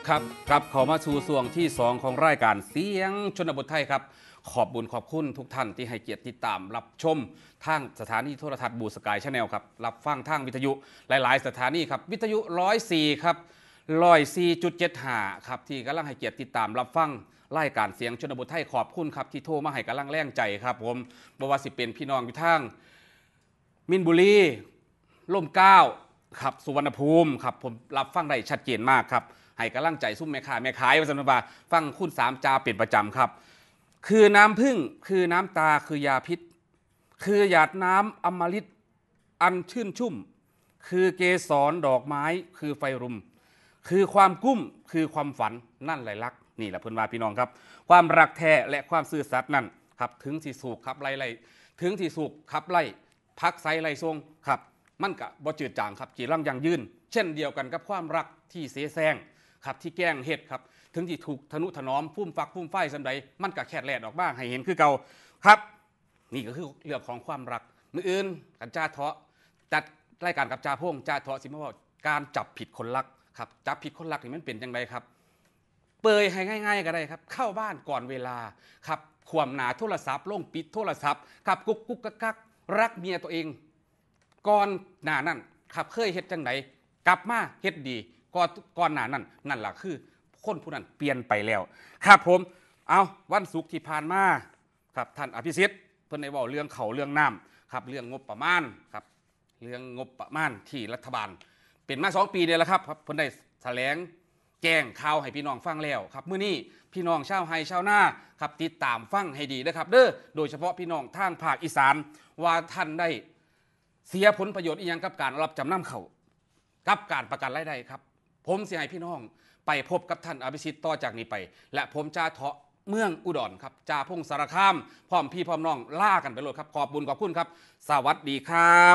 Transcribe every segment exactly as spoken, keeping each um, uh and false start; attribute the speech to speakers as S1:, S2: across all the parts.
S1: ครับกลับเข้ามาสู่ส่วงที่สองของรายการเสียงชนบทไทยครับขอบบุญขอบคุณทุกท่านที่ให้เกียรติติดตามรับชมทางสถานีโทรทัศน์บูสกายชาแนลครับรับฟังทางวิทยุหลายๆสถานีครับวิทยุหนึ่งร้อยสี่ครับหนึ่งร้อยสี่จุดเจ็ดห้าครับที่กำลังให้เกียรติติดตามรับฟังรายการเสียงชนบทไทยขอบคุณครับที่โทรมาให้กำลังแรงใจครับผมบ่ว่าสิเป็นพี่น้องอยู่ทางมินบุรีล่มเกล้าครับสุวรรณภูมิครับผมรับฟังได้ชัดเจนมากครับให้กำลังใจซุ่มแม่ค้าแม่ขายว่าสมมติว่าฟังคุณสามจาเป็นประจำครับคือน้ำผึ้งคือน้ำตาคือยาพิษคือหยาดน้ำอมฤตอันชื่นชุ่มคือเกสรดอกไม้คือไฟรุมคือความกุ้มคือความฝันนั่นแหละรักนี่แหละเพื่อนว่าพี่น้องครับความรักแท้และความซื่อสัตย์นั่นครับถึงที่สุกขับไล่ไล่ถึงที่สุกขับไล่พักไซไล่ทรงครับมันกะบ่จืดจางครับจีรังยังยืนเช่นเดียวกันกับความรักที่เสแสร้งครับที่แกล้งเฮ็ดครับถึงที่ถูกทนุถนอมฟุ่มฟักฟุ่มไฟสันใดมันก็แค่แลดออกบ้างให้เห็นคือเก่าครับนี่ก็คือเรื่องของความรักมืออื่นกันจ้าเถาะจัดรายการกับจ้าพงจ้าเถาะสิมาว่าการจับผิดคนรักครับจับผิดคนรักนี่มันเป็นยังไงครับเปยให้ง่ายๆก็ได้ครับเข้าบ้านก่อนเวลาครับขวมหนาโทรศัพท์ลงปิดโทรศัพท์ครับกุ๊กกุ๊กกักกักรักเมียตัวเองก่อนหน้านั้นครับเคยเฮ็ดจังไดกลับมาเฮ็ดดีก่อนก่อนหน้านั้นนั่นแหละคือคนผู้นั้นเปลี่ยนไปแล้วครับผมเอาวันศุกร์ที่ผ่านมาครับท่านอภิสิทธิ์เพิ่นได้เว้าเรื่องเขาเรื่องน้ำครับเรื่องงบประมาณครับเรื่องงบประมาณที่รัฐบาลเป็นมาสองปีเดียวแล้วครับเพิ่นได้แถลงแจ้งข่าวให้พี่น้องฟังแล้วครับมื้อนี้พี่น้องชาวไร่ชาวนาครับติดตามฟังให้ดีนะครับเด้อโดยเฉพาะพี่น้องทางภาคอีสานว่าท่านได้เสียผลประโยชน์อีหยังกับการรับจำนำเขากับการประกันรายได้ครับผมสิให้พี่น้องไปพบกับท่านอภิสิทธิ์ต่อจากนี้ไปและผมจ่าเถาะเมืองอุดรครับจ่าพงศ์สารคามพร้อมพี่พร้อมน้องล่ากันไปเลยครับขอบบุญขอบคุณครับสวัสดีครับ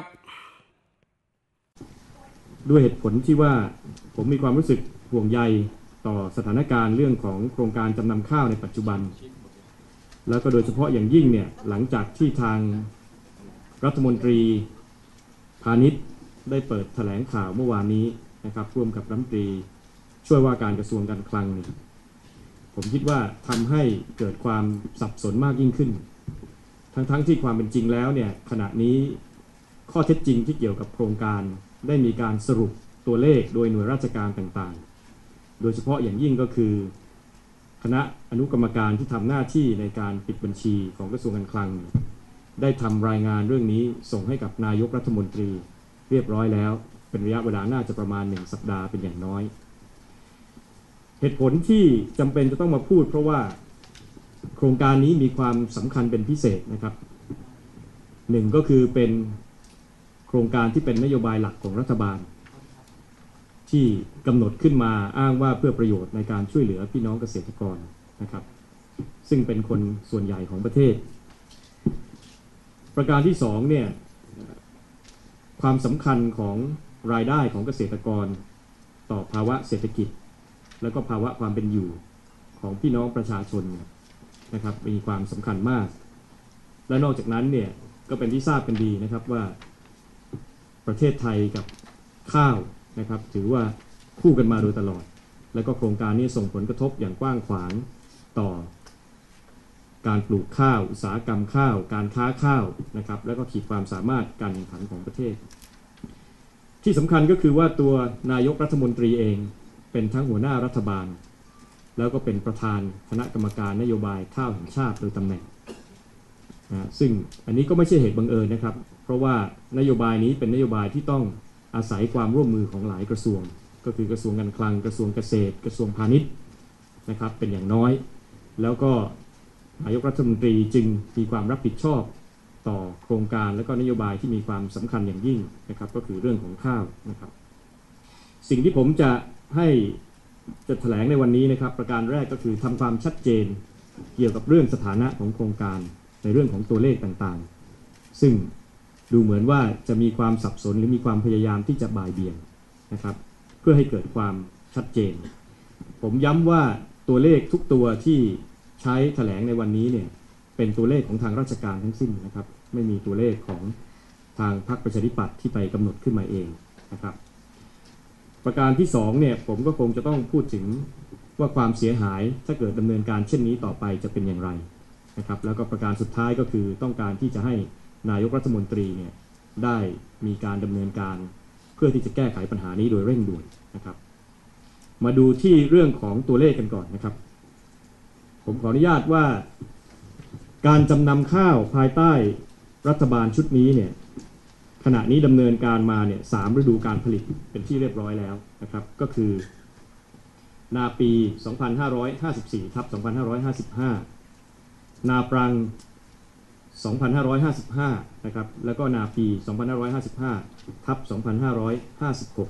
S2: ด้วยเหตุผลที่ว่าผมมีความรู้สึกห่วงใยต่อสถานการณ์เรื่องของโครงการจำนำข้าวในปัจจุบันแล้วก็โดยเฉพาะอย่างยิ่งเนี่ยหลังจากที่ทางรัฐมนตรีพาณิชย์ได้เปิดแถลงข่าวเมื่อวานนี้นะครับร่วมกับรัฐมนตรีช่วยว่าการกระทรวงการคลังเนี่ยผมคิดว่าทำให้เกิดความสับสนมากยิ่งขึ้นทั้งๆ ท, ที่ความเป็นจริงแล้วเนี่ยขณะนี้ข้อเท็จจริงที่เกี่ยวกับโครงการได้มีการสรุปตัวเลขโดยหน่วยราชการต่างๆโดยเฉพาะอย่างยิ่งก็คือคณะอนุกรรมการที่ทำหน้าที่ในการปิดบัญชีของกระทรวงการคลังได้ทำรายงานเรื่องนี้ส่งให้กับนายกรัฐมนตรีเรียบร้อยแล้วเป็นระยะเวลาน่าจะประมาณหนึ่งสัปดาห์เป็นอย่างน้อยเหตุผลที่จำเป็นจะต้องมาพูดเพราะว่าโครงการนี้มีความสำคัญเป็นพิเศษนะครับหนึ่งก็คือเป็นโครงการที่เป็นนโยบายหลักของรัฐบาลที่กำหนดขึ้นมาอ้างว่าเพื่อประโยชน์ในการช่วยเหลือพี่น้องเกษตรกรนะครับซึ่งเป็นคนส่วนใหญ่ของประเทศประการที่สองเนี่ยความสำคัญของรายได้ของเกษตรกรต่อภาวะเศรษฐกิจและก็ภาวะความเป็นอยู่ของพี่น้องประชาชนนะครับมีความสำคัญมากและนอกจากนั้นเนี่ยก็เป็นที่ทราบกันดีนะครับว่าประเทศไทยกับข้าวนะครับถือว่าคู่กันมาโดยตลอดและก็โครงการนี้ส่งผลกระทบอย่างกว้างขวางต่อการปลูกข้าวอุตสาหกรรมข้าวการค้าข้าวนะครับแล้วก็ขีดความสามารถการแข่งขันของประเทศที่สำคัญก็คือว่าตัวนายกรัฐมนตรีเองเป็นทั้งหัวหน้ารัฐบาลแล้วก็เป็นประธานคณะกรรมการนโยบายข้าวแห่งชาติโดยตำแหน่งนะซึ่งอันนี้ก็ไม่ใช่เหตุบังเอิญนะครับเพราะว่านโยบายนี้เป็นนโยบายที่ต้องอาศัยความร่วมมือของหลายกระทรวงก็คือกระทรวงการคลังกระทรวงเกษตรกระทรวงพาณิชย์นะครับเป็นอย่างน้อยแล้วก็นายกรัฐมนตรีจึงมีความรับผิดชอบต่อโครงการและก็นโยบายที่มีความสำคัญอย่างยิ่งนะครับก็คือเรื่องของข้าวนะครับสิ่งที่ผมจะให้จะแถลงในวันนี้นะครับประการแรกก็คือทำความชัดเจนเกี่ยวกับเรื่องสถานะของโครงการในเรื่องของตัวเลขต่างๆซึ่งดูเหมือนว่าจะมีความสับสนหรือมีความพยายามที่จะบ่ายเบี่ยงนะครับเพื่อให้เกิดความชัดเจนผมย้ำว่าตัวเลขทุกตัวที่ใช้แถลงในวันนี้เนี่ยเป็นตัวเลขของทางราชการทั้งสิ้นนะครับไม่มีตัวเลขของทางพรรคประชาธิปัตย์ที่ไปกำหนดขึ้นมาเองนะครับประการที่สองเนี่ยผมก็คงจะต้องพูดถึงว่าความเสียหายถ้าเกิดดำเนินการเช่นนี้ต่อไปจะเป็นอย่างไรนะครับแล้วก็ประการสุดท้ายก็คือต้องการที่จะให้นายกรัฐมนตรีเนี่ยได้มีการดำเนินการเพื่อที่จะแก้ไขปัญหานี้โดยเร่งด่วนนะครับมาดูที่เรื่องของตัวเลขกันก่อนนะครับผมขออนุญาตว่าการจำนำข้าวภายใต้รัฐบาลชุดนี้เนี่ยขณะนี้ดำเนินการมาเนี่ยสามฤดูการผลิตเป็นที่เรียบร้อยแล้วนะครับก็คือนาปี สองพันห้าร้อยห้าสิบสี่ ทับ สองพันห้าร้อยห้าสิบห้า นาปรัง สองพันห้าร้อยห้าสิบห้า นะครับแล้วก็นาปี สองพันห้าร้อยห้าสิบห้า ทับ สองพันห้าร้อยห้าสิบหก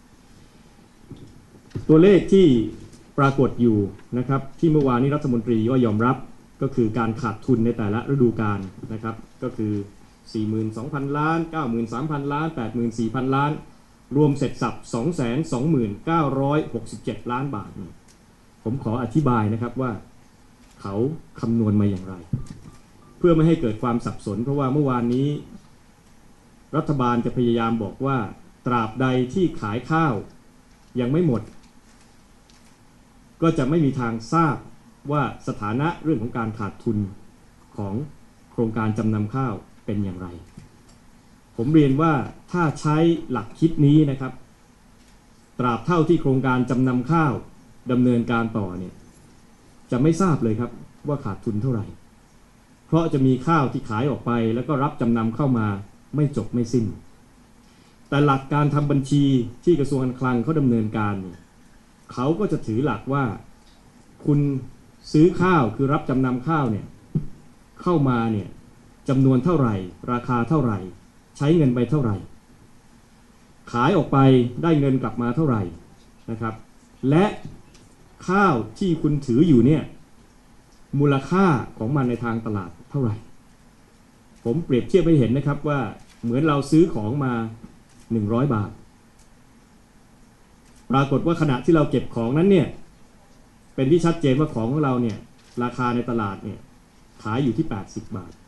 S2: ตัวเลขที่ปรากฏอยู่นะครับที่เมื่อวานนี้รัฐมนตรีก็ยอมรับก็คือการขาดทุนในแต่ละฤดูกาลนะครับก็คือ สี่หมื่นสองพัน ล้าน เก้าหมื่นสามพัน ล้าน แปดหมื่นสี่พัน ล้านรวมเสร็จสับ สองแสนสองหมื่นเก้าร้อยหกสิบเจ็ด ล้านบาทผมขออธิบายนะครับว่าเขาคำนวณมาอย่างไรเพื่อไม่ให้เกิดความสับสนเพราะว่าเมื่อวานนี้รัฐบาลจะพยายามบอกว่าตราบใดที่ขายข้าวยังไม่หมดก็จะไม่มีทางทราบว่าสถานะเรื่องของการขาดทุนของโครงการจำนำข้าวเป็นอย่างไรผมเรียนว่าถ้าใช้หลักคิดนี้นะครับตราบเท่าที่โครงการจำนำข้าวดำเนินการต่อเนี่ยจะไม่ทราบเลยครับว่าขาดทุนเท่าไหร่เพราะจะมีข้าวที่ขายออกไปแล้วก็รับจำนำเข้ามาไม่จบไม่สิ้นแต่หลักการทำบัญชีที่กระทรวงการคลังเขาดำเนินการเนี่ยเขาก็จะถือหลักว่าคุณซื้อข้าวคือรับจำนำข้าวเนี่ยเข้ามาเนี่ยจำนวนเท่าไหร่ราคาเท่าไหร่ใช้เงินไปเท่าไหร่ขายออกไปได้เงินกลับมาเท่าไหร่นะครับและข้าวที่คุณถืออยู่เนี่ยมูลค่าของมันในทางตลาดเท่าไหร่ผมเปรียบเทียบให้เห็นนะครับว่าเหมือนเราซื้อของมาหนึ่งร้อยบาทปรากฏว่าขณะที่เราเก็บของนั้นเนี่ยเป็นที่ชัดเจนว่าของของเราเนี่ยราคาในตลาดเนี่ยขายอยู่ที่แปดสิบบาท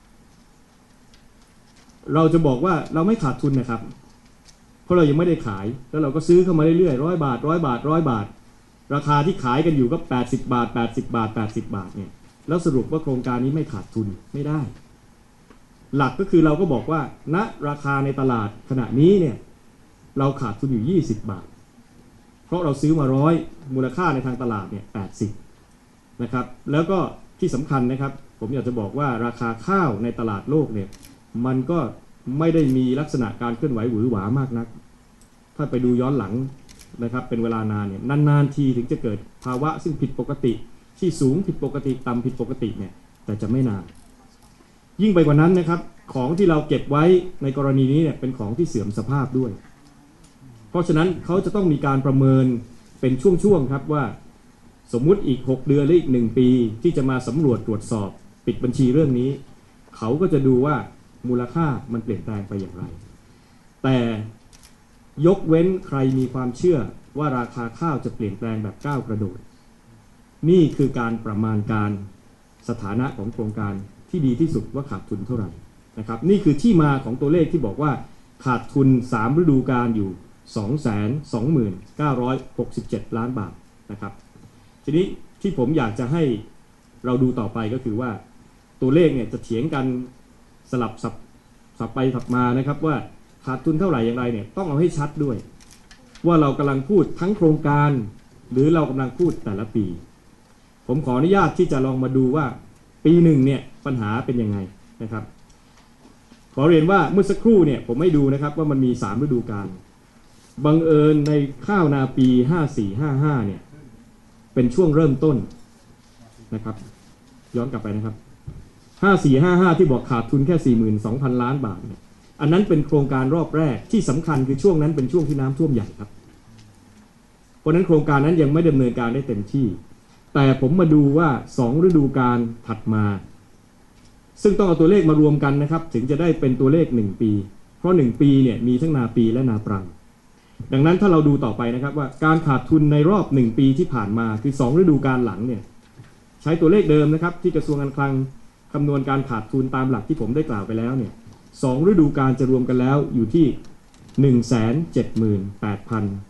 S2: เราจะบอกว่าเราไม่ขาดทุนนะครับเพราะเรายังไม่ได้ขายแล้วเราก็ซื้อเข้ามาเรื่อยๆร้อยบาทร้อยบาทร้อยบาทราคาที่ขายกันอยู่ก็แปดสิบบาทแปดสิบบาทแปดสิบบาทเนี่ยแล้วสรุปว่าโครงการนี้ไม่ขาดทุนไม่ได้หลักก็คือเราก็บอกว่าณราคาในตลาดขณะนี้เนี่ยเราขาดทุนอยู่ยี่สิบบาทเพราะเราซื้อมาร้อยมูลค่าในทางตลาดเนี่ยแปดสิบนะครับแล้วก็ที่สำคัญนะครับผมอยากจะบอกว่าราคาข้าวในตลาดโลกเนี่ยมันก็ไม่ได้มีลักษณะการเคลื่อนไหวหวือหวามากนักถ้าไปดูย้อนหลังนะครับเป็นเวลานานเนี่ยนานๆทีถึงจะเกิดภาวะซึ่งผิดปกติที่สูงผิดปกติต่ำผิดปกติเนี่ยแต่จะไม่นานยิ่งไปกว่านั้นนะครับของที่เราเก็บไว้ในกรณีนี้เนี่ยเป็นของที่เสื่อมสภาพด้วยเพราะฉะนั้นเขาจะต้องมีการประเมินเป็นช่วงๆครับว่าสมมุติอีกหกเดือนหรืออีกหนึ่งปีที่จะมาสำรวจตรวจสอบปิดบัญชีเรื่องนี้เขาก็จะดูว่ามูลค่ามันเปลี่ยนแปลงไปอย่างไรแต่ยกเว้นใครมีความเชื่อว่าราคาข้าวจะเปลี่ยนแปลงแบบก้าวกระโดดนี่คือการประมาณการสถานะของโครงการที่ดีที่สุดว่าขาดทุนเท่าไหร่นะครับนี่คือที่มาของตัวเลขที่บอกว่าขาดทุนสามฤดูกาลอยู่ สองแสนสองหมื่นเก้าร้อยหกสิบเจ็ด ล้านบาทนะครับทีนี้ที่ผมอยากจะให้เราดูต่อไปก็คือว่าตัวเลขเนี่ยจะเถียงกันสลับสับสับไปสับมานะครับว่าขาดทุนเท่าไหร่อย่างไรเนี่ยต้องเอาให้ชัดด้วยว่าเรากำลังพูดทั้งโครงการหรือเรากำลังพูดแต่ละปีผมขออนุญาตที่จะลองมาดูว่าปีหนึ่งเนี่ยปัญหาเป็นยังไงนะครับขอเรียนว่าเมื่อสักครู่เนี่ยผมให้ดูนะครับว่ามันมีสามฤดูกาลบังเอิญในข้าวนาปีห้าสี่ ห้าห้าเนี่ยเป็นช่วงเริ่มต้นนะครับย้อนกลับไปนะครับห้าสี่ ห้าห้าที่บอกขาดทุนแค่ สี่หมื่นสองพัน ล้านบาทเนี่ยอันนั้นเป็นโครงการรอบแรกที่สำคัญคือช่วงนั้นเป็นช่วงที่น้ำท่วมใหญ่ครับเพราะนั้นโครงการนั้นยังไม่ดำเนินการได้เต็มที่แต่ผมมาดูว่าสองฤดูกาลถัดมาซึ่งต้องเอาตัวเลขมารวมกันนะครับถึงจะได้เป็นตัวเลขหนึ่งปีเพราะหนึ่งปีเนี่ยมีทั้งนาปีและนาปรังดังนั้นถ้าเราดูต่อไปนะครับว่าการขาดทุนในรอบหนึ่งปีที่ผ่านมาคือสองฤดูกาลหลังเนี่ยใช้ตัวเลขเดิมนะครับที่กระทรวงการคลังคำนวณการขาดทุนตามหลักที่ผมได้กล่าวไปแล้วเนี่ยสองฤดูกาลจะรวมกันแล้วอยู่ที่ หนึ่งแสนเจ็ดหมื่นแปดพัน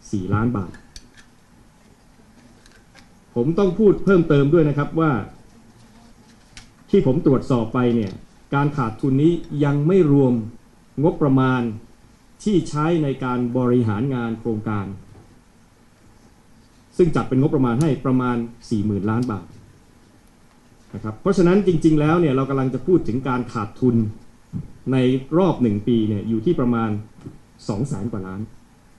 S2: สี่ล้านบาทผมต้องพูดเพิ่มเติมด้วยนะครับว่าที่ผมตรวจสอบไปเนี่ยการขาดทุนนี้ยังไม่รวมงบประมาณที่ใช้ในการบริหารงานโครงการซึ่งจัดเป็นงบประมาณให้ประมาณ สี่หมื่น ล้านบาทนะครับเพราะฉะนั้นจริงๆแล้วเนี่ยเรากำลังจะพูดถึงการขาดทุนในรอบหนึ่งปีเนี่ยอยู่ที่ประมาณ สองแสน กว่าล้าน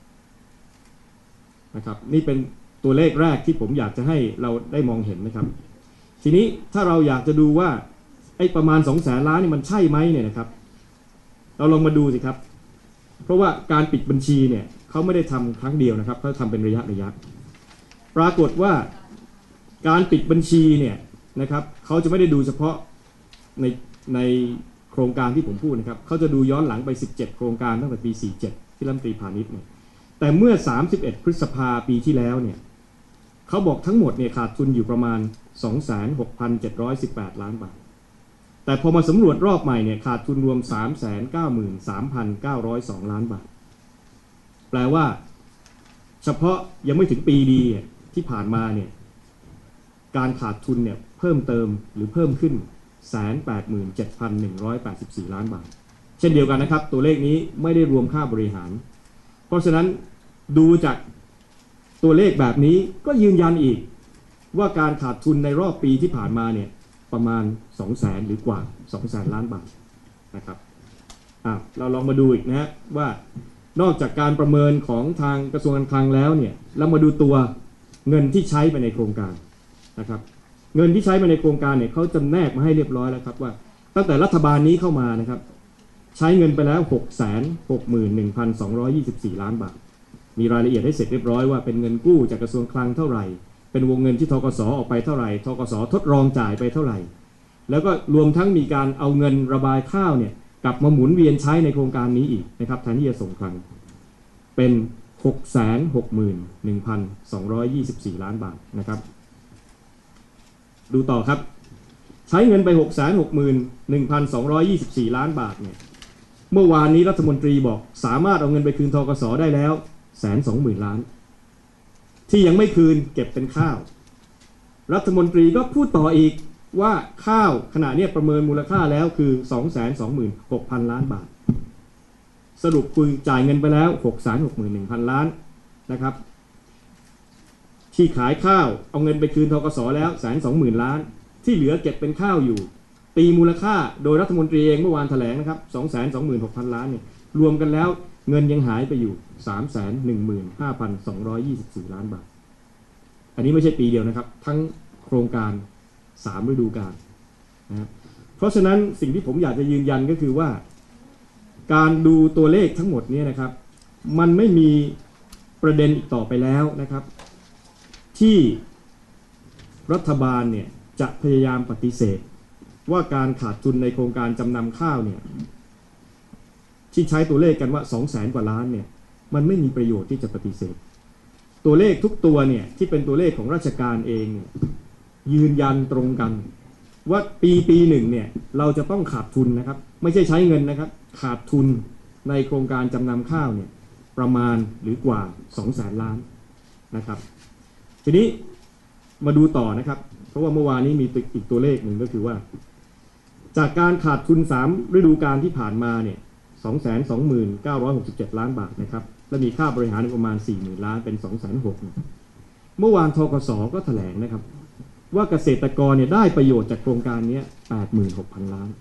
S2: นะครับนี่เป็นตัวเลขแรกที่ผมอยากจะให้เราได้มองเห็นนะครับทีนี้ถ้าเราอยากจะดูว่าไอ้ประมาณ สองแสน ล้านนี่มันใช่ไหมเนี่ยนะครับเราลองมาดูสิครับเพราะว่าการปิดบัญชีเนี่ยเขาไม่ได้ทำครั้งเดียวนะครับเขาทำเป็นระยะระยะปรากฏว่าการปิดบัญชีเนี่ยนะครับเขาจะไม่ได้ดูเฉพาะในในโครงการที่ผมพูดนะครับเขาจะดูย้อนหลังไปสิบเจ็ดโครงการตั้งแต่ปีสี่สิบเจ็ดที่รัฐมนตรีพาณิชย์เนี่ยแต่เมื่อสามสิบเอ็ดพฤษภาปีที่แล้วเนี่ยเขาบอกทั้งหมดเนี่ยขาดทุนอยู่ประมาณ สองแสนหกพันเจ็ดร้อยสิบแปด ล้านบาทแต่พอมาสำรวจรอบใหม่เนี่ยขาดทุนรวม สามแสนเก้าหมื่นสามพันเก้าร้อยสอง ล้านบาทแปลว่าเฉพาะยังไม่ถึงปีดีที่ผ่านมาเนี่ยการขาดทุนเนี่ยเพิ่มเติมหรือเพิ่มขึ้น หนึ่งแสนแปดหมื่นเจ็ดพันหนึ่งร้อยแปดสิบสี่ ล้านบาทเช่นเดียวกันนะครับตัวเลขนี้ไม่ได้รวมค่าบริหารเพราะฉะนั้นดูจากตัวเลขแบบนี้ก็ยืนยันอีกว่าการขาดทุนในรอบปีที่ผ่านมาเนี่ยประมาณ สองแสน หรือกว่า สองแสน ล้านบาทนะครับอ่ะเราลองมาดูอีกนะฮะว่านอกจากการประเมินของทางกระทรวงการคลังแล้วเนี่ยเรามาดูตัวเงินที่ใช้ไปในโครงการนะครับเงินที่ใช้ไปในโครงการเนี่ยเขาจำแนกมาให้เรียบร้อยแล้วครับว่าตั้งแต่รัฐบาลนี้เข้ามานะครับใช้เงินไปแล้ว หกแสนหกหมื่นหนึ่งพันสองร้อยยี่สิบสี่ ล้านบาทมีรายละเอียดให้เสร็จเรียบร้อยว่าเป็นเงินกู้จากกระทรวงคลังเท่าไหร่เป็นวงเงินที่ธกสออกไปเท่าไหร่ธกสทดลองจ่ายไปเท่าไหร่แล้วก็รวมทั้งมีการเอาเงินระบายข้าวเนี่ยกลับมาหมุนเวียนใช้ในโครงการนี้อีกนะครับแทนที่จะส่งคลังเป็น หกแสนหกหมื่นหนึ่งพันสองร้อยยี่สิบสี่ ล้านบาทนะครับดูต่อครับใช้เงินไป หกแสนหกหมื่นหนึ่งพันสองร้อยยี่สิบสี่ ล้านบาทเนี่ยเมื่อวานนี้รัฐมนตรีบอกสามารถเอาเงินไปคืนธกสได้แล้วแสนสองหมื่นล้านที่ยังไม่คืนเก็บเป็นข้าวรัฐมนตรีก็พูดต่ออีกว่าข้าวขณะนี้ประเมินมูลค่าแล้วคือ สองแสนสองหมื่นหกพัน ล้านบาทสรุปคือจ่ายเงินไปแล้ว หกแสนหกหมื่นหนึ่งพัน ล้านนะครับที่ขายข้าวเอาเงินไปคืนธกสแล้ว หนึ่งแสนสองหมื่น ล้านที่เหลือเก็บเป็นข้าวอยู่ตีมูลค่าโดยรัฐมนตรีเองเมื่อวานแถลงนะครับ สองแสนสองหมื่นหกพัน ล้านเนี่ยรวมกันแล้วเงินยังหายไปอยู่ สามแสนหนึ่งหมื่นห้าพันสองร้อยยี่สิบสี่ ล้านบาทอันนี้ไม่ใช่ปีเดียวนะครับทั้งโครงการสามฤดูกาลนะครับเพราะฉะนั้นสิ่งที่ผมอยากจะยืนยันก็คือว่าการดูตัวเลขทั้งหมดนี้นะครับมันไม่มีประเด็นอีกต่อไปแล้วนะครับที่รัฐบาลเนี่ยจะพยายามปฏิเสธว่าการขาดทุนในโครงการจำนำข้าวเนี่ยที่ใช้ตัวเลขกันว่า สองแสน กว่าล้านเนี่ยมันไม่มีประโยชน์ที่จะปฏิเสธตัวเลขทุกตัวเนี่ยที่เป็นตัวเลขของราชการเองยืนยันตรงกันว่าปีปีหนึ่งเนี่ยเราจะต้องขาดทุนนะครับไม่ใช่ใช้เงินนะครับขาดทุนในโครงการจำนำข้าวเนี่ยประมาณหรือกว่า สองแสน ล้านนะครับทีนี้มาดูต่อนะครับเพราะว่าเมื่อวานนี้มีอีกตัวเลขหนึ่งก็คือว่าจากการขาดทุนสามฤดูกาลที่ผ่านมาเนี่ย สองแสนสองหมื่นเก้าร้อยหกสิบเจ็ด ล้านบาทนะครับและมีค่าบริหารประมาณ สี่หมื่น ล้านเป็น สองแสนหกหมื่น เมื่อวานธกสก็แถลงนะครับว่าเกษตรกรเนี่ยได้ประโยชน์จากโครงการนี้ แปดหมื่นหกพัน ล้าน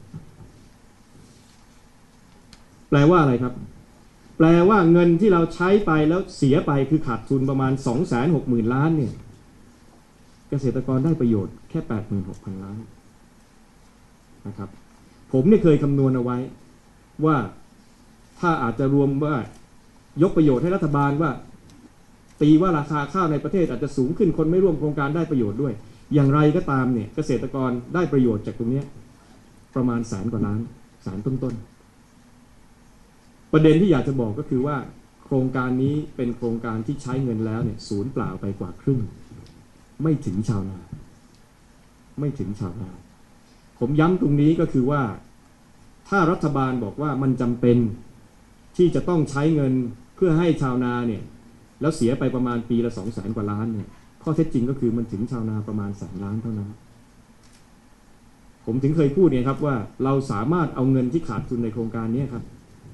S2: แปลว่าอะไรครับแปลว่าเงินที่เราใช้ไปแล้วเสียไปคือขาดทุนประมาณ สองแสนหกหมื่น ล้านเนี่ยเกษตรกรได้ประโยชน์แค่ แปดหมื่นหกพัน ล้านนะครับผมเนี่ยเคยคำนวณเอาไว้ว่าถ้าอาจจะรวมว่ายกประโยชน์ให้รัฐบาลว่าตีว่าราคาข้าวในประเทศอาจจะสูงขึ้นคนไม่ร่วมโครงการได้ประโยชน์ด้วยอย่างไรก็ตามเนี่ยเกษตรกรได้ประโยชน์จากตรงนี้ประมาณแสนกว่าล้านแสนต้นๆประเด็นที่อยากจะบอกก็คือว่าโครงการนี้เป็นโครงการที่ใช้เงินแล้วเนี่ยศูนย์เปล่าไปกว่าครึ่งไม่ถึงชาวนาไม่ถึงชาวนาผมย้ำตรงนี้ก็คือว่าถ้ารัฐบาลบอกว่ามันจำเป็นที่จะต้องใช้เงินเพื่อให้ชาวนาเนี่ยแล้วเสียไปประมาณปีละสองแสนกว่าล้านเนี่ยข้อเท็จจริงก็คือมันถึงชาวนาประมาณแสนล้านเท่านั้นผมถึงเคยพูดเนี่ยครับว่าเราสามารถเอาเงินที่ขาดทุนในโครงการนี้ครับ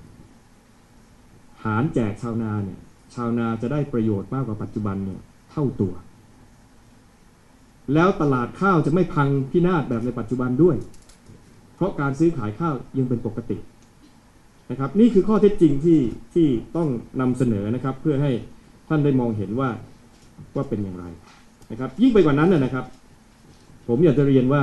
S2: หารแจกชาวนาเนี่ยชาวนาจะได้ประโยชน์มากกว่าปัจจุบันเนี่ยเท่าตัวแล้วตลาดข้าวจะไม่พังพินาศแบบในปัจจุบันด้วยเพราะการซื้อขายข้าวยังเป็นปกตินะครับนี่คือข้อเท็จจริงที่ที่ต้องนำเสนอนะครับเพื่อให้ท่านได้มองเห็นว่าว่าเป็นอย่างไรนะครับยิ่งไปกว่านั้นนะครับผมอยากจะเรียนว่า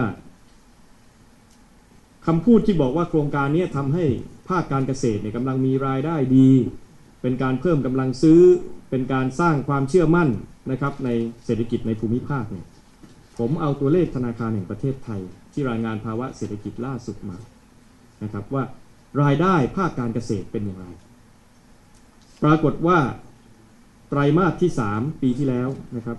S2: คำพูดที่บอกว่าโครงการนี้ทำให้ภาคการเกษตรเนี่ยกำลังมีรายได้ดีเป็นการเพิ่มกำลังซื้อเป็นการสร้างความเชื่อมั่นนะครับในเศรษฐกิจในภูมิภาคเนี่ยผมเอาตัวเลขธนาคารแห่งประเทศไทยที่รายงานภาวะเศรษฐกิจล่าสุดมานะครับว่ารายได้ภาคการเกษตรเป็นอย่างไรปรากฏว่าไตรมาสที่สามปีที่แล้วนะครับ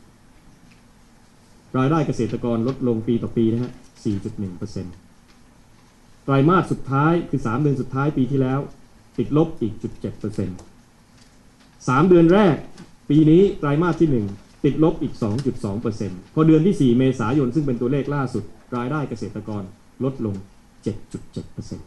S2: รายได้เกษตรกรลดลงปีต่อปีนะฮะ สี่จุดหนึ่งเปอร์เซ็นต์ ไตรมาสสุดท้ายคือสามเดือนสุดท้ายปีที่แล้วติดลบอีก ศูนย์จุดเจ็ดเปอร์เซ็นต์ สามเดือนแรกปีนี้ไตรมาสที่หนึ่งติดลบอีก สองจุดสองเปอร์เซ็นต์ พอเดือนที่สี่เมษายนซึ่งเป็นตัวเลขล่าสุดรายได้เกษตรกรลดลง เจ็ดจุดเจ็ดเปอร์เซ็นต์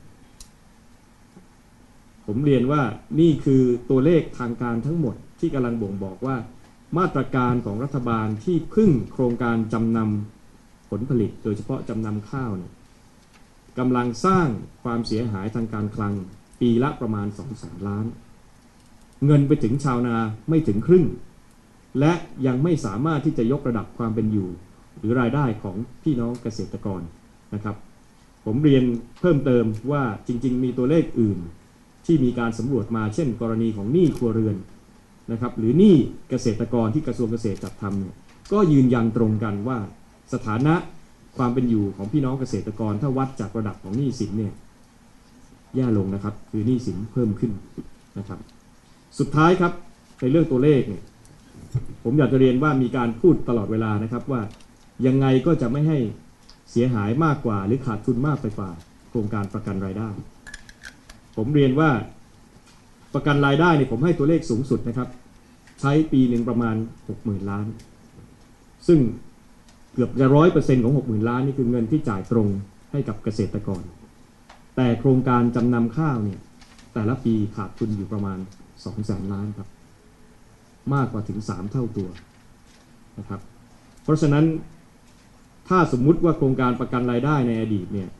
S2: ผมเรียนว่านี่คือตัวเลขทางการทั้งหมดที่กำลังบ่งบอกว่ามาตรการของรัฐบาลที่พึ่งโครงการจำนำผลผลิตโดยเฉพาะจำนำข้าวเนี่ยกำลังสร้างความเสียหายทางการคลังปีละประมาณสองแสนล้านเงินไปถึงชาวนาไม่ถึงครึ่งและยังไม่สามารถที่จะยกระดับความเป็นอยู่หรือรายได้ของพี่น้องเกษตรกรนะครับผมเรียนเพิ่มเติมว่าจริงๆมีตัวเลขอื่นที่มีการสำรวจมาเช่นกรณีของหนี้ครัวเรือนนะครับหรือหนี้เกษตรกรที่กระทรวงเกษตรจัดทำเนี่ยก็ยืนยันตรงกันว่าสถานะความเป็นอยู่ของพี่น้องเกษตรกรถ้าวัดจากระดับของหนี้สินเนี่ยแย่ลงนะครับคือหนี้สินเพิ่มขึ้นนะครับสุดท้ายครับในเรื่องตัวเลขเนี่ยผมอยากจะเรียนว่ามีการพูดตลอดเวลานะครับว่ายังไงก็จะไม่ให้เสียหายมากกว่าหรือขาดทุนมากไปกว่าโครงการประกันรายได้ผมเรียนว่าประกันรายได้เนี่ยผมให้ตัวเลขสูงสุดนะครับใช้ปีหนึ่งประมาณ หกหมื่น ล้านซึ่งเกือบจะ ร้อยเปอร์เซ็นต์ ของ หกหมื่น ล้านนี่คือเงินที่จ่ายตรงให้กับเกษตรกรแต่โครงการจำนำข้าวเนี่ยแต่ละปีขาดทุนอยู่ประมาณ สองแสน ล้านครับมากกว่าถึงสามเท่าตัวนะครับเพราะฉะนั้นถ้าสมมุติว่าโครงการประกันรายได้ในอดีตเนี่ย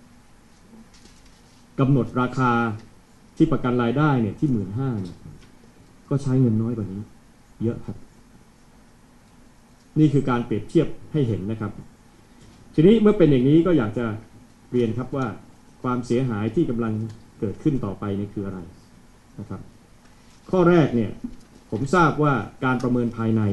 S2: กำหนดราคาที่ประกันรายได้เนี่ยที่ หนึ่งหมื่นห้าพัน เนี่ยก็ใช้เงินน้อยกว่านี้เยอะครับนี่คือการเปรียบเทียบให้เห็นนะครับทีนี้เมื่อเป็นอย่างนี้ก็อยากจะเรียนครับว่าความเสียหายที่กำลังเกิดขึ้นต่อไปนี่คืออะไรนะครับข้อแรกเนี่ยผมทราบว่าการประเมินภายใน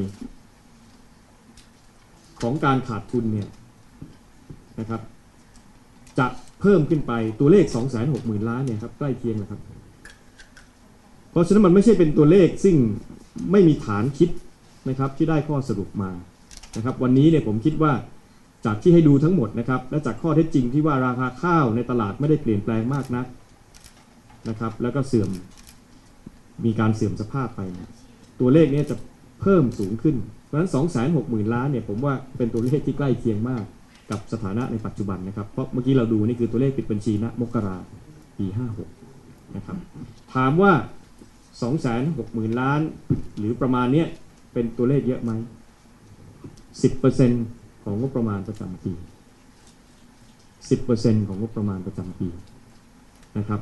S2: ของการขาดทุนเนี่ยนะครับจะเพิ่มขึ้นไปตัวเลข สองแสนหกหมื่น ล้านเนี่ยครับใกล้เคียงแล้วครับเพราะฉะนั้นมันไม่ใช่เป็นตัวเลขซึ่งไม่มีฐานคิดนะครับที่ได้ข้อสรุปมานะครับวันนี้เนี่ยผมคิดว่าจากที่ให้ดูทั้งหมดนะครับและจากข้อเท็จจริงที่ว่าราคาข้าวในตลาดไม่ได้เปลี่ยนแปลงมากนักนะครับแล้วก็เสื่อมมีการเสื่อมสภาพไปนะตัวเลขนี้จะเพิ่มสูงขึ้นเพราะฉะนั้น สองแสนหกหมื่น ล้านเนี่ยผมว่าเป็นตัวเลขที่ใกล้เคียงมากกับสถานะในปัจจุบันนะครับเพราะเมื่อกี้เราดูนี่คือตัวเลขปิดบัญชีณมกราปีห้าหกนะครับถามว่า สองแสนหกหมื่น ล้านหรือประมาณนี้เป็นตัวเลขเยอะไหม สิบเปอร์เซ็นต์ ของงบประมาณประจำปี สิบเปอร์เซ็นต์ ของงบประมาณประจำปีนะครับ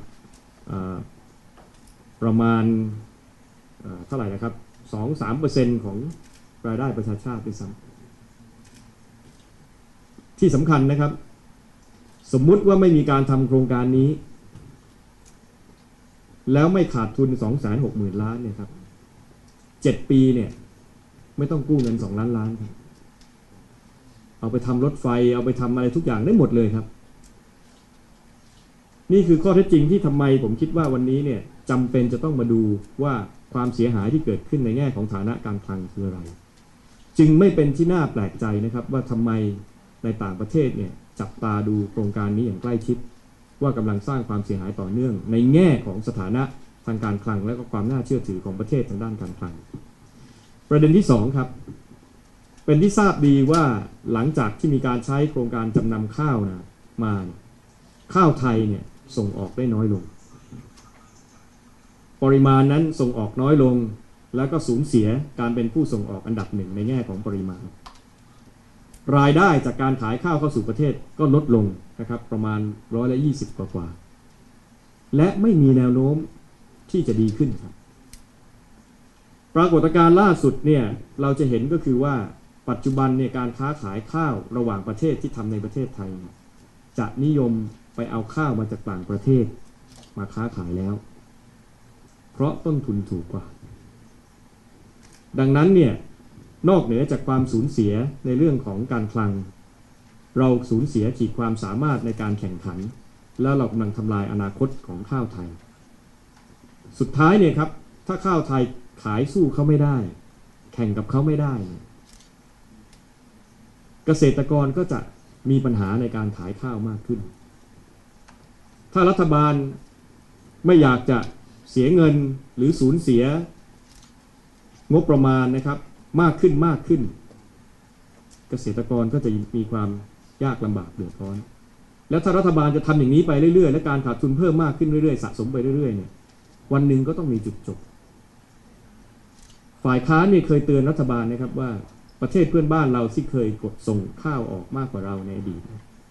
S2: ประมาณเท่าไหร่นะครับ สองถึงสามเปอร์เซ็นต์ ของรายได้ประชาชาติด้วยซ้ำที่สำคัญนะครับสมมุติว่าไม่มีการทำโครงการนี้แล้วไม่ขาดทุน สองแสนหกหมื่น ล้านเนี่ยครับเจ็ดปีเนี่ยไม่ต้องกู้เงินสองล้านล้านครับเอาไปทำรถไฟเอาไปทำอะไรทุกอย่างได้หมดเลยครับนี่คือข้อเท็จจริงที่ทำไมผมคิดว่าวันนี้เนี่ยจำเป็นจะต้องมาดูว่าความเสียหายที่เกิดขึ้นในแง่ของฐานะการคลังคืออะไรจึงไม่เป็นที่น่าแปลกใจนะครับว่าทำไมในต่างประเทศเนี่ยจับตาดูโครงการนี้อย่างใกล้ชิดว่ากำลังสร้างความเสียหายต่อเนื่องในแง่ของสถานะทางการคลังและก็ความน่าเชื่อถือของประเทศทางด้านการคลังประเด็นที่สองครับเป็นที่ทราบดีว่าหลังจากที่มีการใช้โครงการจำนำข้าวนะมาข้าวไทยเนี่ยส่งออกได้น้อยลงปริมาณนั้นส่งออกน้อยลงแล้วก็สูญเสียการเป็นผู้ส่งออกอันดับหนึ่งในแง่ของปริมาณรายได้จากการขายข้าวเข้าสู่ประเทศก็ลดลงนะครับประมาณร้อยละยี่สิบกว่าๆและไม่มีแนวโน้มที่จะดีขึ้นครับปรากฏการณ์ล่าสุดเนี่ยเราจะเห็นก็คือว่าปัจจุบันเนี่ยการค้าขายข้าวระหว่างประเทศที่ทำในประเทศไทยจะนิยมไปเอาข้าวมาจากต่างประเทศมาค้าขายแล้วเพราะต้นทุนถูกกว่าดังนั้นเนี่ยนอกเหนือจากความสูญเสียในเรื่องของการคลังเราสูญเสียขีดความสามารถในการแข่งขันแล้วเรากำลังทำลายอนาคตของข้าวไทยสุดท้ายเนี่ยครับถ้าข้าวไทยขายสู้เขาไม่ได้แข่งกับเขาไม่ได้เกษตรกรก็จะมีปัญหาในการขายข้าวมากขึ้นถ้ารัฐบาลไม่อยากจะเสียเงินหรือสูญเสียงบประมาณนะครับมากขึ้นมากขึ้นเกษตรกรก็จะมีความยากลำบากเดือดร้อนแล้วถ้ารัฐบาลจะทำอย่างนี้ไปเรื่อยๆและการขาดทุนเพิ่มมากขึ้นเรื่อยๆสะสมไปเรื่อยๆเนี่ยวันหนึ่งก็ต้องมีจุดจบฝ่ายค้านเนี่ยเคยเตือนรัฐบาลนะครับว่าประเทศเพื่อนบ้านเราที่เคยกดส่งข้าวออกมากกว่าเราในอดีต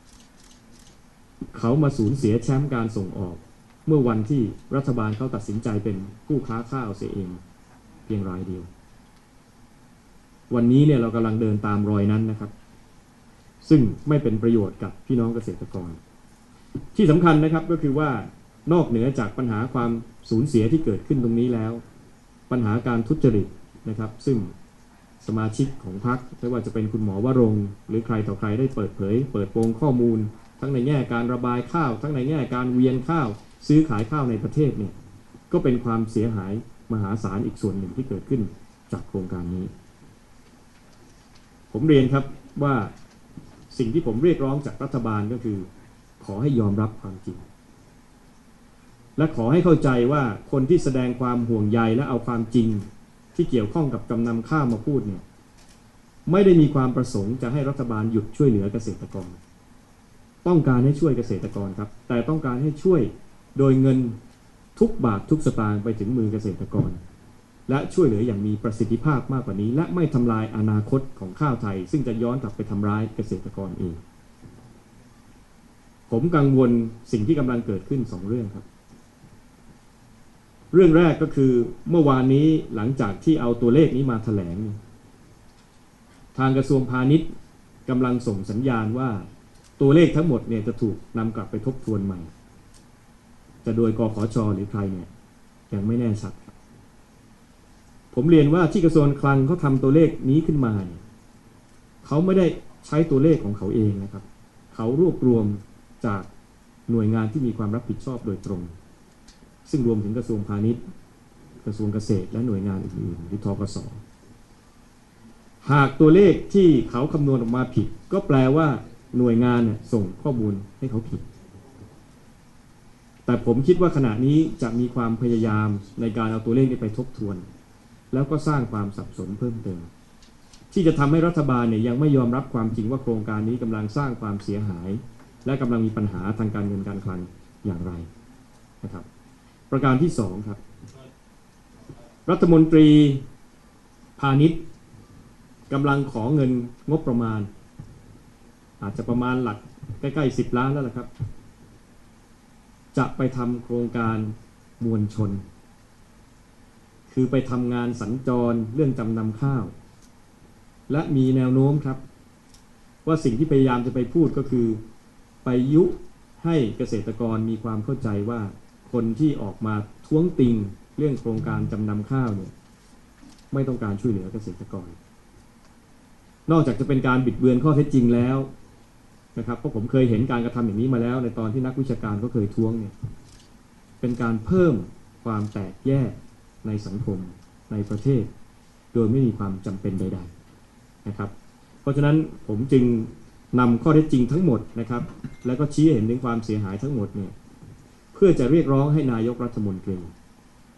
S2: เขามาสูญเสียแชมป์การส่งออกเมื่อวันที่รัฐบาลเขาตัดสินใจเป็นผู้ค้าข้าวเสียเองเพียงรายเดียววันนี้เนี่ยเรากำลังเดินตามรอยนั้นนะครับซึ่งไม่เป็นประโยชน์กับพี่น้องเกษตรกรที่สำคัญนะครับก็คือว่านอกเหนือจากปัญหาความสูญเสียที่เกิดขึ้นตรงนี้แล้วปัญหาการทุจริตนะครับซึ่งสมาชิกของพรรคไม่ว่าจะเป็นคุณหมอวรงค์หรือใครต่อใครได้เปิดเผยเปิดโปงข้อมูลทั้งในแง่การระบายข้าวทั้งในแง่การเวียนข้าวซื้อขายข้าวในประเทศเนี่ยก็เป็นความเสียหายมหาศาลอีกส่วนหนึ่งที่เกิดขึ้นจากโครงการนี้ผมเรียนครับว่าสิ่งที่ผมเรียกร้องจากรัฐบาลก็คือขอให้ยอมรับความจริงและขอให้เข้าใจว่าคนที่แสดงความห่วงใยและเอาความจริงที่เกี่ยวข้องกับจำนำข้าวมาพูดเนี่ยไม่ได้มีความประสงค์จะให้รัฐบาลหยุดช่วยเหลือเกษตรกรต้องการให้ช่วยเกษตรกรครับแต่ต้องการให้ช่วยโดยเงินทุกบาททุกสตางค์ไปถึงมือเกษตรกรและช่วยเหลืออย่างมีประสิทธิภาพมากกว่านี้และไม่ทำลายอนาคตของข้าวไทยซึ่งจะย้อนกลับไปทำร้ายเกษตรกรเองผมกังวลสิ่งที่กำลังเกิดขึ้นสองเรื่องครับเรื่องแรกก็คือเมื่อวานนี้หลังจากที่เอาตัวเลขนี้มาแถลงทางกระทรวงพาณิชย์กำลังส่งสัญญาณว่าตัวเลขทั้งหมดเนี่ยจะถูกนำกลับไปทบทวนใหม่จะโดยกขช.หรือใครเนี่ยยังไม่แน่ชัดผมเรียนว่าที่กระทรวงคลังเขาทำตัวเลขนี้ขึ้นมาเนี่ยเขาไม่ได้ใช้ตัวเลขของเขาเองนะครับเขารวบรวมจากหน่วยงานที่มีความรับผิดชอบโดยตรงซึ่งรวมถึงกระทรวงพาณิชย์กระทรวงเกษตรและหน่วยงานอื่นๆหรือธกส.หากตัวเลขที่เขาคำนวณออกมาผิดก็แปลว่าหน่วยงานเนี่ยส่งข้อมูลให้เขาผิดแต่ผมคิดว่าขณะนี้จะมีความพยายามในการเอาตัวเลขนี้ไปทบทวนแล้วก็สร้างความสับสนเพิ่มเติมที่จะทำให้รัฐบาลเนี่ยยังไม่ยอมรับความจริงว่าโครงการนี้กำลังสร้างความเสียหายและกำลังมีปัญหาทางการเงินการคลังอย่างไรนะครับประการที่สองครับรัฐมนตรีพาณิชย์กำลังขอเงินงบประมาณอาจจะประมาณหลักใกล้ๆสิบล้านแล้วล่ะครับจะไปทำโครงการมวลชนคือไปทำงานสัญจรเรื่องจำนำข้าวและมีแนวโน้มครับว่าสิ่งที่พยายามจะไปพูดก็คือไปยุให้เกษตรกรมีความเข้าใจว่าคนที่ออกมาท้วงติงเรื่องโครงการจำนำข้าวเนี่ยไม่ต้องการช่วยเหลือเกษตรกรนอกจากจะเป็นการบิดเบือนข้อเท็จจริงแล้วนะครับเพราะผมเคยเห็นการกระทำอย่างนี้มาแล้วในตอนที่นักวิชาการก็เคยท้วงเนี่ยเป็นการเพิ่มความแตกแยกในสังคมในประเทศโดยไม่มีความจำเป็นใดๆนะครับเพราะฉะนั้นผมจึงนำข้อเท็จจริงทั้งหมดนะครับและก็ชี้เห็นถึงความเสียหายทั้งหมดเนี่ยเพื่อจะเรียกร้องให้นายกรัฐมนตรี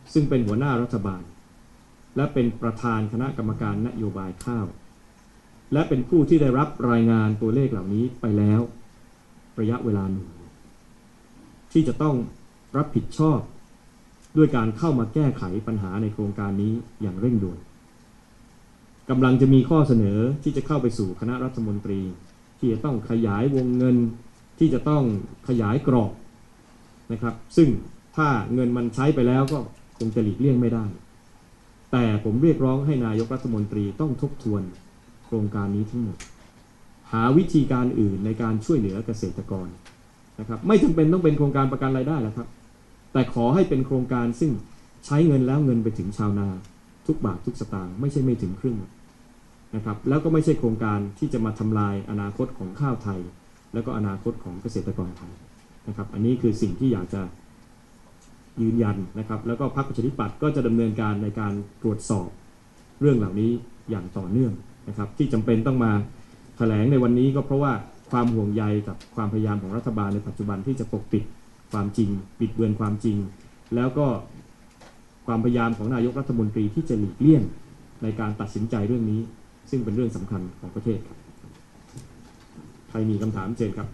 S2: ซึ่งเป็นหัวหน้ารัฐบาลและเป็นประธานคณะกรรมการนโยบายข้าวและเป็นผู้ที่ได้รับรายงานตัวเลขเหล่านี้ไปแล้วระยะเวลาหนึ่งที่จะต้องรับผิดชอบด้วยการเข้ามาแก้ไขปัญหาในโครงการนี้อย่างเร่งด่วนกำลังจะมีข้อเสนอที่จะเข้าไปสู่คณะรัฐมนตรีที่จะต้องขยายวงเงินที่จะต้องขยายกรอบนะครับซึ่งถ้าเงินมันใช้ไปแล้วก็คงจะหลีกเลี่ยงไม่ได้แต่ผมเรียกร้องให้นายกรัฐมนตรีต้องทบทวนโครงการนี้ทั้งหมดหาวิธีการอื่นในการช่วยเหลือเกษตรกรนะครับไม่จำเป็นต้องเป็นโครงการประกันรายได้แล้วครับแต่ขอให้เป็นโครงการซึ่งใช้เงินแล้วเงินไปถึงชาวนาทุกบาททุกสตางค์ไม่ใช่ไม่ถึงครึ่งนะครับแล้วก็ไม่ใช่โครงการที่จะมาทำลายอนาคตของข้าวไทยแล้วก็อนาคตของเกษตรกรไทยนะครับอันนี้คือสิ่งที่อยากจะยืนยันนะครับแล้วก็พรรคประชาธิปัตย์ก็จะดำเนินการในการตรวจสอบเรื่องเหล่านี้อย่างต่อเนื่องนะครับที่จำเป็นต้องมาแถลงในวันนี้ก็เพราะว่าความห่วงใยกับความพยายามของรัฐบาลในปัจจุบันที่จะปกปิดความจริงบิดเบือนความจริงแล้วก็ความพยายามของนายกรัฐมนตรีที่จะหลีกเลี่ยงในการตัดสินใจเรื่องนี้ซึ่งเป็นเรื่องสำคัญของประเทศครับใครมีคำถามเชิญครับ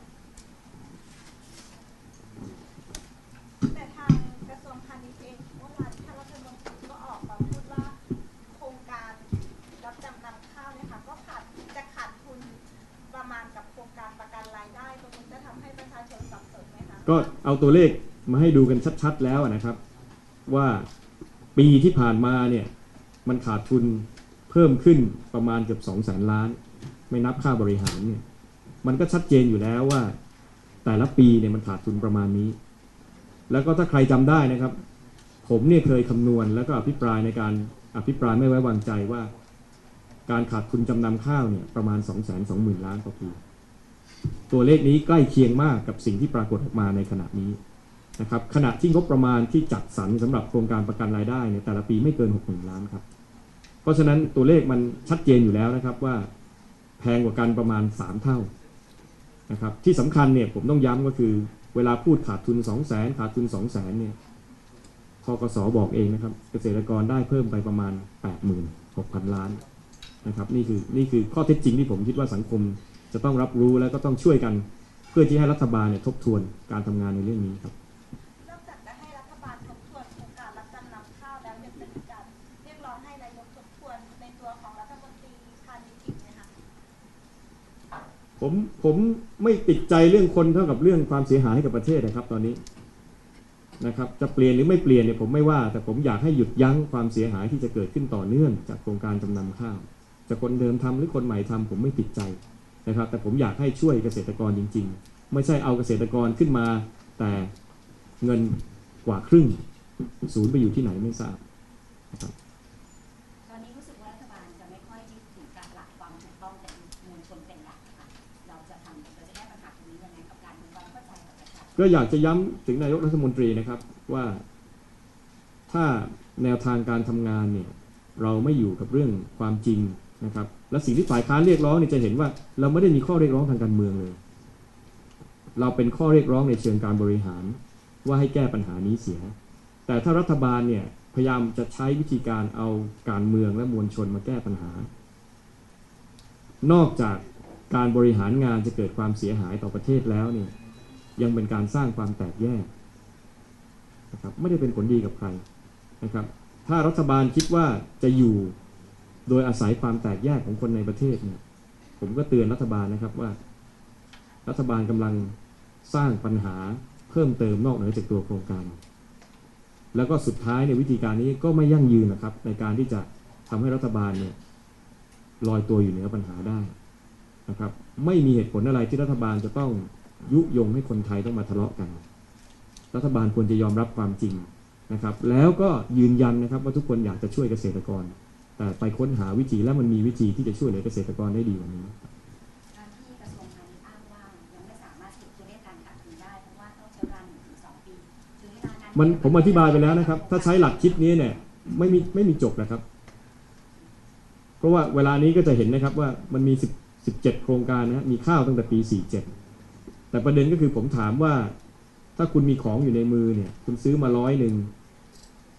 S3: แต่ทางกระทรวงพาณิชย์เองเมื่อวานท่านรัฐมนตรีก็ออกมาพูดว่าโครงการรับจำนำข้าวเนี่ยค่ะก็ขาดจะขาดทุนประมาณกับโครงการประกันรายได้ตรงนี้จะทำให้ประชาชนสับสนไหมคะ
S2: ก็เอาตัวเลขมาให้ดูกันชัดๆแล้วนะครับว่าปีที่ผ่านมาเนี่ยมันขาดทุนเพิ่มขึ้นประมาณเกือบสองแสนล้านไม่นับค่าบริหารเนี่ยมันก็ชัดเจนอยู่แล้วว่าแต่ละปีเนี่ยมันขาดทุนประมาณนี้แล้วก็ถ้าใครจำได้นะครับผมเนี่ยเคยคำนวณแล้วก็อภิปรายในการอภิปรายไม่ไว้วางใจว่าการขาดทุนจำนำข้าวเนี่ยประมาณ สองแสนสองหมื่น ล้านต่อปีตัวเลขนี้ใกล้เคียงมากกับสิ่งที่ปรากฏออกมาในขณะนี้นะครับขณะที่งบประมาณที่จัดสรรสำหรับโครงการประกันรายได้เนี่ยแต่ละปีไม่เกิน หกหมื่น ล้านครับเพราะฉะนั้นตัวเลขมันชัดเจนอยู่แล้วนะครับว่าแพงกว่ากันประมาณสามเท่านะครับที่สำคัญเนี่ยผมต้องย้ำก็คือเวลาพูดขาดทุน สองแสน ขาดทุน สองแสน เนี่ยธกส.บอกเองนะครับเกษตรกรได้เพิ่มไปประมาณ แปดหมื่นหกพัน ล้านนะครับนี่คือนี่คือข้อเท็จจริงที่ผมคิดว่าสังคมจะต้องรับรู้และก็ต้องช่วยกันเพื่อที่ให้รัฐบาลเนี่ยทบทวนการทำงานในเรื่องนี้ครับ
S3: นอกจากจะให้รัฐบาลทบทวนโครงการรับจำนำข้าวแล้วยังจะมีการเรียกร้องให้นายกทบทวนในตัวของรัฐมนตรีพาณิชย์อีกไหมคะ
S2: ผมผมไม่ติดใจเรื่องคนเท่ากับเรื่องความเสียหายให้กับประเทศนะครับตอนนี้นะครับจะเปลี่ยนหรือไม่เปลี่ยนเนี่ยผมไม่ว่าแต่ผมอยากให้หยุดยั้งความเสียหายที่จะเกิดขึ้นต่อเนื่องจากโครงการจำนำข้าวจะคนเดิมทำหรือคนใหม่ทำผมไม่ติดใจนะครับแต่ผมอยากให้ช่วยเกษตรกรจริงๆไม่ใช่เอาเกษตรกรขึ้นมาแต่เงินกว่าครึ่งศูนย์ไปอยู่ที่ไหนไม่ทราบนะครับ
S4: ตอนนี้รู้สึกว่ารัฐบาลจะไม่ค่อยยึดถือการหลักความถูกต้องแต่มวลชนเป็นหลักค่ะเราจะทำเราจะแก้ปัญหาตรงนี้ยังไงกับการทำความเข้าใจกับประชาชน
S2: ก็อยากจะย้ำถึงนายกรัฐมนตรีนะครับว่าถ้าแนวทางการทำงานเนี่ยเราไม่อยู่กับเรื่องความจริงนะครับและสิ่งที่ฝ่ายค้านเรียกร้องเนี่ยจะเห็นว่าเราไม่ได้มีข้อเรียกร้องทางการเมืองเลยเราเป็นข้อเรียกร้องในเชิงการบริหารว่าให้แก้ปัญหานี้เสียแต่ถ้ารัฐบาลเนี่ยพยายามจะใช้วิธีการเอาการเมืองและมวลชนมาแก้ปัญหานอกจากการบริหารงานจะเกิดความเสียหายต่อประเทศแล้วเนี่ยยังเป็นการสร้างความแตกแยกนะครับไม่ได้เป็นผลดีกับใครนะครับถ้ารัฐบาลคิดว่าจะอยู่โดยอาศัยความแตกแยกของคนในประเทศเนี่ยผมก็เตือนรัฐบาลนะครับว่ารัฐบาลกำลังสร้างปัญหาเพิ่มเติมนอกเหนือจากตัวโครงการแล้วก็สุดท้ายในวิธีการนี้ก็ไม่ยั่งยืนนะครับในการที่จะทำให้รัฐบาลเนี่ยลอยตัวอยู่เหนือปัญหาได้นะครับไม่มีเหตุผลอะไรที่รัฐบาลจะต้องยุยงให้คนไทยต้องมาทะเลาะกันรัฐบาลควรจะยอมรับความจริงนะครับแล้วก็ยืนยันนะครับว่าทุกคนอยากจะช่วยเกษตรกรแต่ไปค้นหาวิธีและมันมีวิธีที่จะช่วยเหลือเกษตรกรได้ดีกว่านี้
S4: การที่กระทรวงพาณิชย์อ้างว่ายังไม่สามารถสรุปตัวเลขการขาดทุนได้เพราะว่าต้องใช้เวลาหนึ่งถึงสองปีถึงเวลานั้น
S2: มันผมอธิบายไปแล้วนะครับถ้าใช้หลักคิดนี้เนี่ยไม่มีไม่มีจบนะครับเพราะว่าเวลานี้ก็จะเห็นนะครับว่ามันมีสิบ สิบเจ็ดโครงการนะมีข้าวตั้งแต่ปีสี่สิบเจ็ดแต่ประเด็นก็คือผมถามว่าถ้าคุณมีของอยู่ในมือเนี่ยคุณซื้อมาร้อยหนึ่ง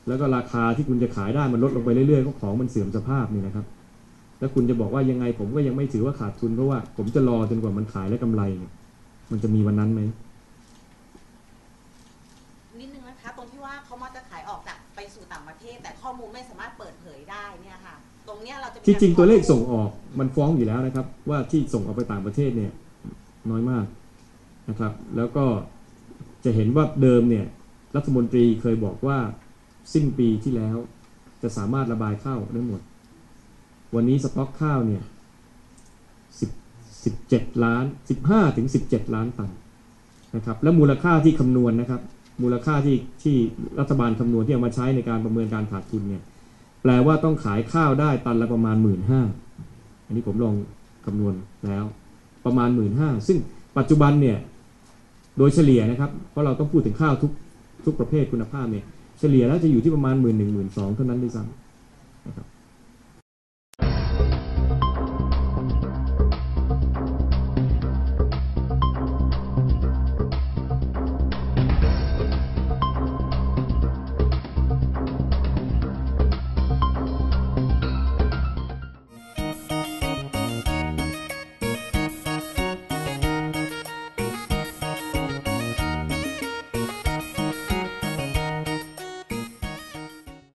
S2: แล้วก็ราคาที่คุณจะขายได้มันลดลงไปเรื่อยๆก็ของมันเสื่อมสภาพนี่นะครับแล้วคุณจะบอกว่ายังไงผมก็ยังไม่ถือว่าขาดทุนเพราะว่าผมจะรอจนกว่ามันขายและกำไรเนี่ยมันจะมีวันนั้นไหม
S5: นิดนึงนะคะตรงที่ว่าเขามาจะขายออกจากไปสู่ต่างประเทศแต่ข้อมูลไม่สามารถเปิดเผยได้เนี่ยค่ะตรงเนี้ยเราจะมี
S2: ที่จริงตัวเลขส่งออกมันฟ้องอยู่แล้วนะครับว่าที่ส่งออกไปต่างประเทศเนี่ยน้อยมากนะครับแล้วก็จะเห็นว่าเดิมเนี่ยรัฐมนตรีเคยบอกว่าสิ้นปีที่แล้วจะสามารถระบายข้าวได้หมดวันนี้สต็อกข้าวเนี่ยสิบ สิบเจ็ดล้านสิบห้าถึงสิบเจ็ดล้านตันนะครับแล้วมูลค่าที่คำนวณนะครับมูลค่าที่ที่รัฐบาลคำนวณที่เอามาใช้ในการประเมินการขาดทุนเนี่ยแปลว่าต้องขายข้าวได้ตันละประมาณ หนึ่งหมื่นห้าพัน อันนี้ผมลองคำนวณแล้วประมาณ หนึ่งหมื่นห้าพัน ซึ่งปัจจุบันเนี่ยโดยเฉลี่ยนะครับเพราะเราต้องพูดถึงข้าวทุกทุกประเภทคุณภาพเนี่ยเฉลี่ยแล้วจะอยู่ที่ประมาณ หนึ่งหมื่นหนึ่ง หนึ่งหมื่นสอง เท่านั้นด้วยซ้ำนะครับ